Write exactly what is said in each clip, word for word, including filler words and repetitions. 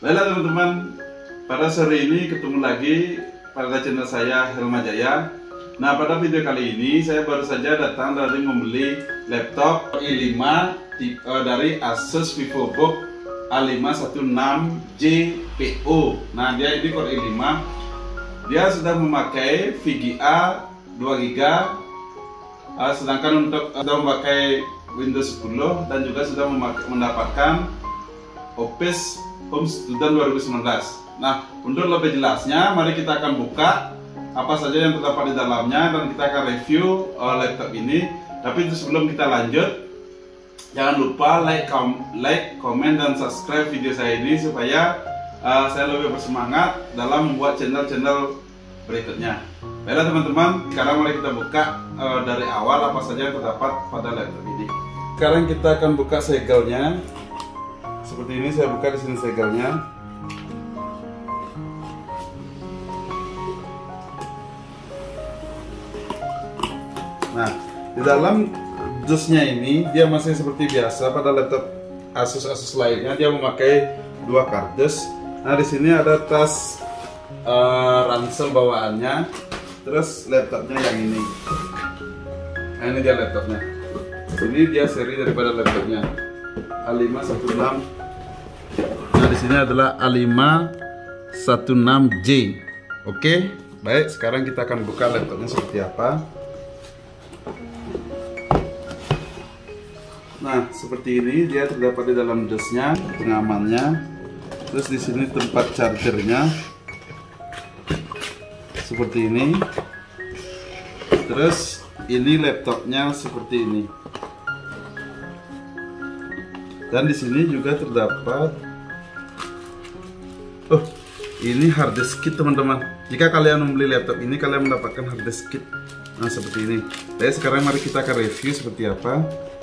Baiklah teman-teman, pada sore ini ketemu lagi pada channel saya Helma Jaya. Nah, pada video kali ini saya baru saja datang dari membeli laptop i lima dari Asus VivoBook A lima satu enam J P O. Nah, dia ini Core i lima. Dia sudah memakai V G A dua giga, sedangkan untuk sudah memakai Windows sepuluh dan juga sudah mendapatkan Office Home Student dua ribu sembilan belas. Nah, untuk lebih jelasnya, mari kita akan buka apa saja yang terdapat di dalamnya dan kita akan review uh, laptop ini. Tapi itu sebelum kita lanjut, jangan lupa like, com like, comment, dan subscribe video saya ini supaya uh, saya lebih bersemangat dalam membuat channel-channel berikutnya. Baiklah teman-teman, sekarang mari kita buka uh, dari awal apa saja yang terdapat pada laptop ini. Sekarang kita akan buka segelnya. Seperti ini, saya buka di sini segelnya. Nah, di dalam dusnya ini dia masih seperti biasa pada laptop Asus-Asus lainnya, dia memakai dua kardus. Nah, di sini ada tas uh, ransel bawaannya, terus laptopnya yang ini. Nah, ini dia laptopnya. Ini dia seri daripada laptopnya A lima satu enam. Nah, di sini adalah A lima satu enam J. Oke, baik. Sekarang kita akan buka laptopnya seperti apa. Nah, seperti ini dia terdapat di dalam dusnya, pengamannya. Terus di sini tempat chargernya. Seperti ini. Terus ini laptopnya seperti ini. Dan di sini juga terdapat, oh, ini hard disk kit teman-teman. Jika kalian membeli laptop ini, kalian mendapatkan hard disk kit. Nah, seperti ini. Jadi sekarang mari kita akan review seperti apa.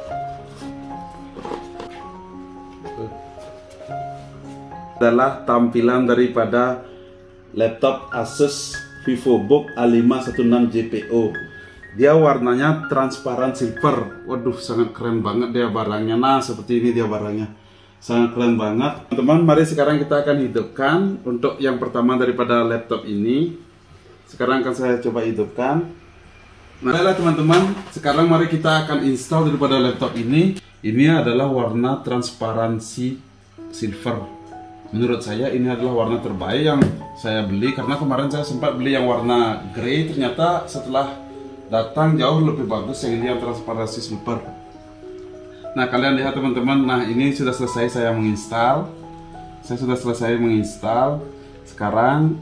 Adalah tampilan daripada laptop Asus VivoBook A lima satu enam J P O. Dia warnanya transparan silver. Waduh, sangat keren banget dia barangnya. Nah, seperti ini dia barangnya. Sangat keren banget. Teman-teman, mari sekarang kita akan hidupkan. Untuk yang pertama daripada laptop ini, sekarang akan saya coba hidupkan. Nah, baiklah teman-teman, sekarang mari kita akan install daripada laptop ini. Ini adalah warna transparansi silver. Menurut saya ini adalah warna terbaik yang saya beli, karena kemarin saya sempat beli yang warna grey, ternyata setelah datang jauh lebih bagus yang ini yang transparansi silver. Nah, kalian lihat teman-teman, nah ini sudah selesai saya menginstal. Saya sudah selesai menginstal. Sekarang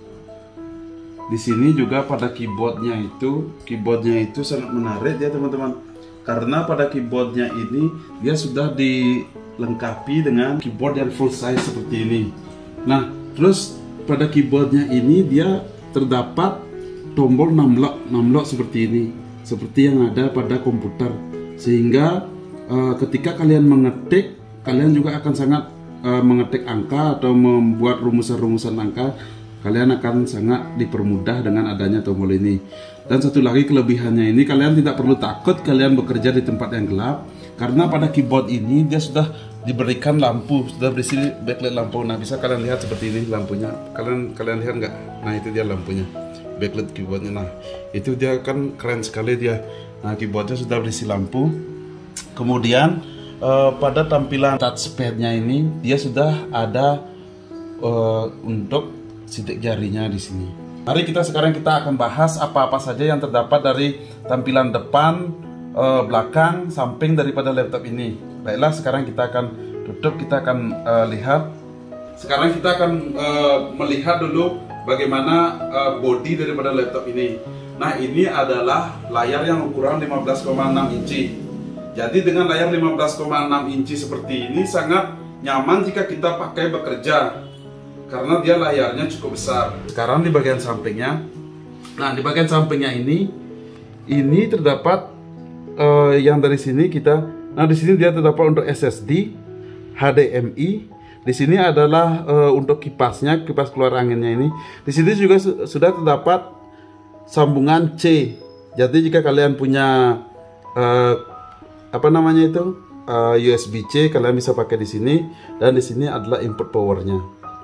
di sini juga pada keyboardnya itu, keyboardnya itu sangat menarik ya teman-teman, karena pada keyboardnya ini dia sudah dilengkapi dengan keyboard yang full size seperti ini. Nah, terus pada keyboardnya ini dia terdapat tombol numlock, numlock seperti ini, seperti yang ada pada komputer, sehingga uh, ketika kalian mengetik, kalian juga akan sangat uh, mengetik angka atau membuat rumusan-rumusan angka, kalian akan sangat dipermudah dengan adanya tombol ini. Dan satu lagi kelebihannya ini, kalian tidak perlu takut kalian bekerja di tempat yang gelap, karena pada keyboard ini dia sudah diberikan lampu, sudah berisi backlight lampu. Nah, bisa kalian lihat seperti ini lampunya. Kalian kalian lihat nggak? Nah, itu dia lampunya, backlight keyboardnya. Nah, itu dia kan keren sekali dia. Nah, keyboardnya sudah berisi lampu. Kemudian uh, pada tampilan touchpadnya ini dia sudah ada uh, untuk sidik jarinya di sini. Mari kita sekarang kita akan bahas apa-apa saja yang terdapat dari tampilan depan, uh, belakang, samping daripada laptop ini. Baiklah, sekarang kita akan tutup, kita akan uh, lihat. Sekarang kita akan uh, melihat dulu bagaimana uh, body daripada laptop ini. Nah, ini adalah layar yang ukuran lima belas koma enam inci. Jadi dengan layar lima belas koma enam inci seperti ini sangat nyaman jika kita pakai bekerja, karena dia layarnya cukup besar. Sekarang di bagian sampingnya, nah di bagian sampingnya ini, ini terdapat uh, yang dari sini kita. Nah, di sini dia terdapat untuk S S D, H D M I. Di sini adalah uh, untuk kipasnya, kipas keluar anginnya ini. Di sini juga su sudah terdapat sambungan C. Jadi jika kalian punya uh, apa namanya itu uh, U S B C, kalian bisa pakai di sini. Dan di sini adalah input powernya.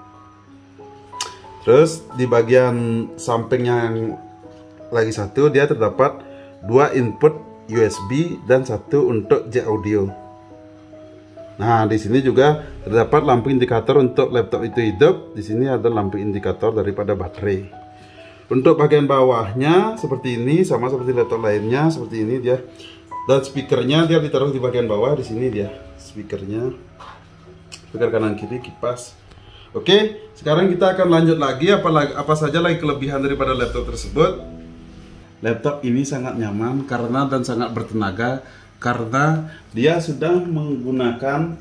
Terus di bagian samping yang lagi satu dia terdapat dua input U S B dan satu untuk jack audio. Nah, di sini juga terdapat lampu indikator untuk laptop itu hidup. Di sini ada lampu indikator daripada baterai. Untuk bagian bawahnya seperti ini, sama seperti laptop lainnya, seperti ini dia. Dan speakernya dia ditaruh di bagian bawah. Di sini dia speakernya, speaker kanan kiri, kipas. Oke, sekarang kita akan lanjut lagi apa apa saja lagi kelebihan daripada laptop tersebut. Laptop ini sangat nyaman karena dan sangat bertenaga karena dia sudah menggunakan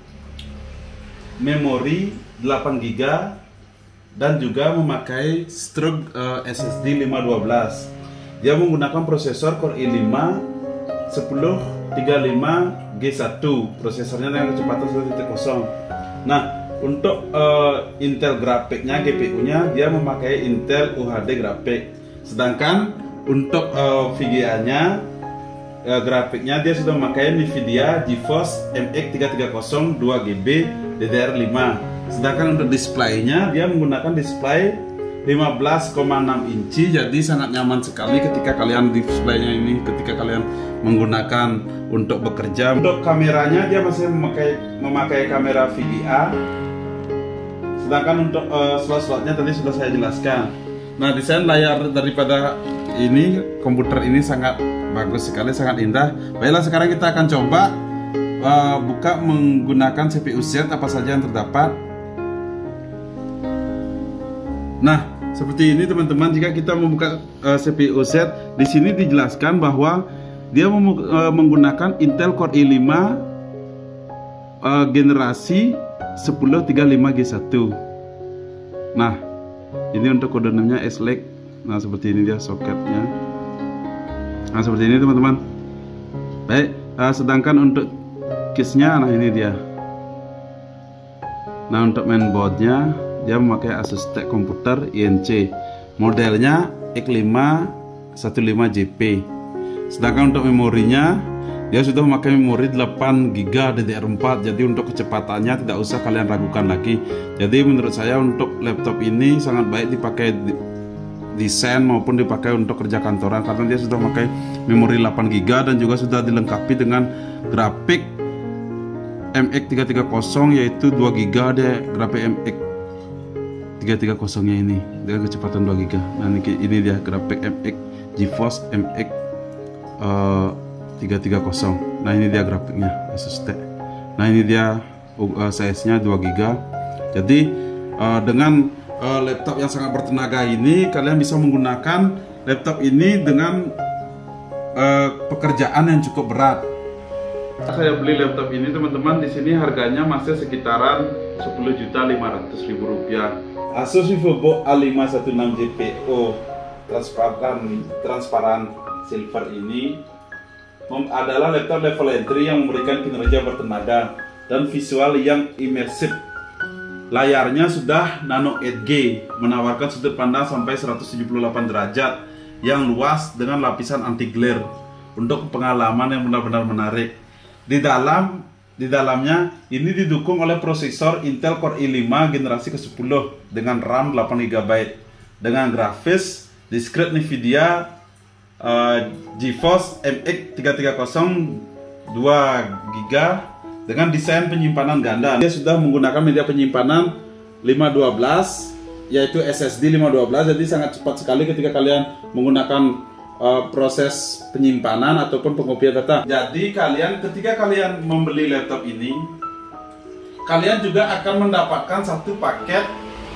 memori delapan giga dan juga memakai stroke uh, S S D lima dua belas. Dia menggunakan prosesor Core i lima sepuluh tiga puluh lima G satu, prosesornya dengan kecepatan satu titik nol. Nah, untuk uh, Intel grafiknya, G P U-nya dia memakai Intel U H D grafik. Sedangkan untuk uh, V G A-nya, uh, grafiknya dia sudah memakai Nvidia GeForce M X tiga tiga nol dua G B D D R lima. Sedangkan untuk displaynya dia menggunakan display lima belas koma enam inci, jadi sangat nyaman sekali ketika kalian displaynya ini ketika kalian menggunakan untuk bekerja. Untuk kameranya dia masih memakai memakai kamera V G A. Sedangkan untuk uh, slot-slotnya tadi sudah saya jelaskan. Nah, desain layar daripada ini komputer ini sangat bagus sekali, sangat indah. Baiklah, sekarang kita akan coba uh, buka menggunakan C P U Z apa saja yang terdapat. Nah, seperti ini teman-teman, jika kita membuka uh, C P U Z, di sini dijelaskan bahwa dia mem uh, menggunakan Intel Core i lima uh, generasi sepuluh tiga puluh lima G satu. Nah, ini untuk kode namanya S L E C. Nah, seperti ini dia soketnya. Nah, seperti ini teman-teman. Baik, uh, sedangkan untuk case-nya, nah ini dia. Nah, untuk mainboardnya dia memakai Asus Tech Computer I N C, modelnya X lima satu lima J P. Sedangkan untuk memorinya dia sudah memakai memori delapan giga D D R empat, jadi untuk kecepatannya tidak usah kalian ragukan lagi. Jadi menurut saya untuk laptop ini sangat baik dipakai di desain maupun dipakai untuk kerja kantoran karena dia sudah memakai memori delapan giga dan juga sudah dilengkapi dengan grafik M X tiga tiga nol yaitu dua giga deh, grafik M X tiga tiga nol nya ini dengan kecepatan dua giga. Nah, ini, ini dia grafik M X GeForce M X uh, tiga tiga nol. Nah, ini dia grafiknya Asus Tech. Nah, ini dia uh, size-nya dua giga. Jadi uh, dengan uh, laptop yang sangat bertenaga ini kalian bisa menggunakan laptop ini dengan uh, pekerjaan yang cukup berat. Saya beli laptop ini teman-teman, di sini harganya masih sekitaran sepuluh juta lima ratus ribu rupiah. Asus VivoBook A lima satu enam J P O transparan transparan silver ini adalah laptop level entry yang memberikan kinerja bertenaga dan visual yang imersif. Layarnya sudah Nano delapan G, menawarkan sudut pandang sampai seratus tujuh puluh delapan derajat yang luas dengan lapisan anti glare untuk pengalaman yang benar-benar menarik. Di dalam di dalamnya ini didukung oleh prosesor Intel Core i lima generasi ke sepuluh dengan RAM delapan giga byte dengan grafis discrete Nvidia uh, GeForce M X tiga tiga nol dua giga dengan desain penyimpanan ganda. Dia sudah menggunakan media penyimpanan lima dua belas yaitu S S D lima dua belas, jadi sangat cepat sekali ketika kalian menggunakan Uh, proses penyimpanan ataupun pengopian data. Jadi kalian ketika kalian membeli laptop ini, kalian juga akan mendapatkan satu paket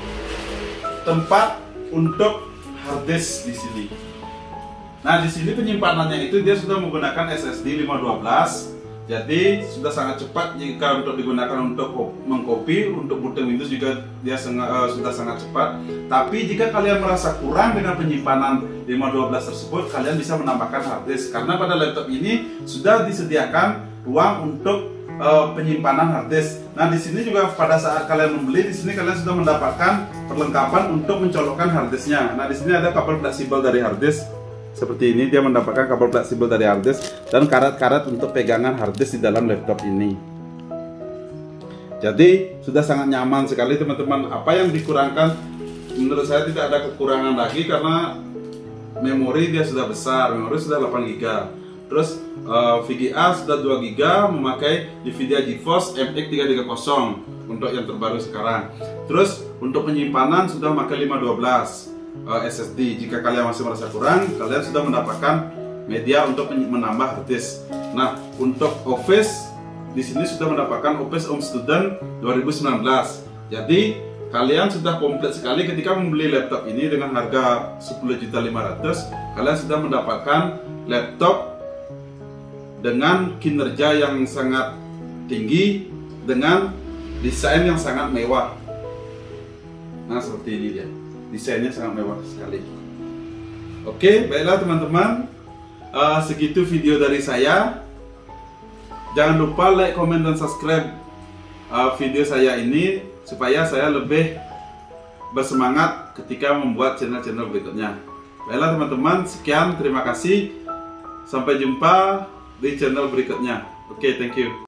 tempat untuk harddisk di sini. Nah, di sini penyimpanannya itu dia sudah menggunakan S S D lima dua belas. Jadi sudah sangat cepat jika untuk digunakan untuk mengcopy, untuk booting Windows juga dia sangat, uh, sudah sangat cepat. Tapi jika kalian merasa kurang dengan penyimpanan lima dua belas tersebut, kalian bisa menambahkan harddisk karena pada laptop ini sudah disediakan ruang untuk uh, penyimpanan harddisk. Nah, di sini juga pada saat kalian membeli, di sini kalian sudah mendapatkan perlengkapan untuk mencolokkan harddisknya. Nah, di sini ada kabel fleksibel dari harddisk. Seperti ini, dia mendapatkan kabel fleksibel dari harddisk dan karet-karet untuk pegangan harddisk di dalam laptop ini. Jadi sudah sangat nyaman sekali teman-teman. Apa yang dikurangkan menurut saya tidak ada kekurangan lagi karena memori dia sudah besar, memori sudah delapan giga. Terus uh, V G A sudah dua giga memakai NVIDIA GeForce M X tiga tiga nol untuk yang terbaru sekarang. Terus untuk penyimpanan sudah memakai lima dua belas uh, S S D. Jika kalian masih merasa kurang, kalian sudah mendapatkan media untuk menambah hard disk. Nah, untuk Office di sini sudah mendapatkan Office Home Student dua ribu sembilan belas. Jadi kalian sudah komplit sekali ketika membeli laptop ini dengan harga sepuluh juta lima ratus ribu. Kalian sudah mendapatkan laptop dengan kinerja yang sangat tinggi, dengan desain yang sangat mewah. Nah, seperti ini dia. Desainnya sangat mewah sekali. Oke, baiklah teman-teman. Uh, segitu video dari saya. Jangan lupa like, comment, dan subscribe uh, video saya ini supaya saya lebih bersemangat ketika membuat channel-channel berikutnya. Baiklah teman-teman, sekian, terima kasih. Sampai jumpa di channel berikutnya. Oke, okay, thank you.